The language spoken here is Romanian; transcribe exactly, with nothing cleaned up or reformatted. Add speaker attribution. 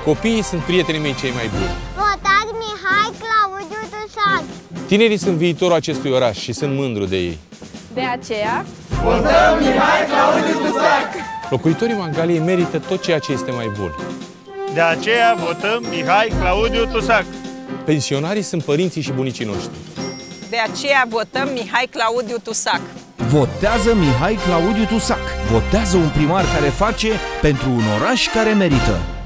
Speaker 1: Copiii sunt prietenii mei cei mai buni.
Speaker 2: Votați Mihai Claudiu Tusac.
Speaker 1: Tinerii sunt viitorul acestui oraș și sunt mândru de ei.
Speaker 3: De aceea,
Speaker 4: votăm Mihai Claudiu Tusac!
Speaker 1: Locuitorii Mangaliei merită tot ceea ce este mai bun.
Speaker 5: De aceea votăm Mihai Claudiu Tusac!
Speaker 1: Pensionarii sunt părinții și bunicii noștri.
Speaker 6: De aceea votăm Mihai Claudiu Tusac!
Speaker 7: Votează Mihai Claudiu Tusac! Votează un primar care face pentru un oraș care merită!